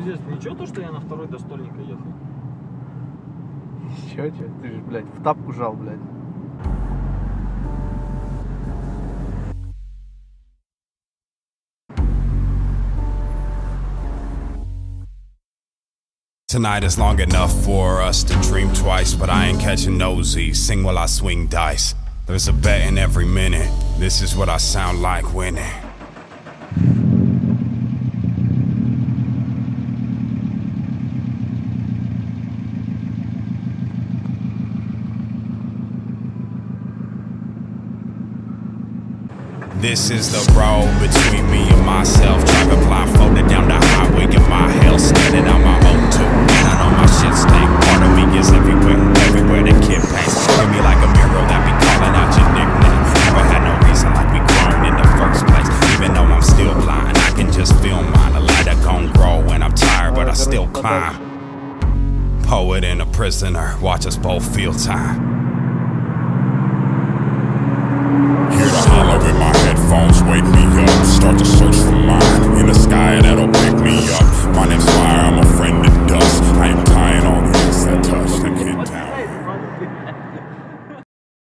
пиздец, ничего то, что я на второй до стольника ехал? Чё? Ты же, блядь, в тапку жал, блядь. Tonight is long enough for us to dream twice, but I ain't catching nosy. Sing while I swing dice. There's a bet in every minute. This is what I sound like winning. This is the road between me and myself. Driving blindfolded down the highway in my hell, standing on my own too. And I know my shit stank. Part of me is everywhere, everywhere the kid paints. Look at me like a mirror that be calling out your nickname. Never had no reason like we grown in the first place. Even though I'm still blind, I can just feel mine. A light that gon' grow when I'm tired, but I still climb. Poet and a prisoner, watch us both feel time. Hear the hollow in my headphones, wake me up, start to search for mine. In the sky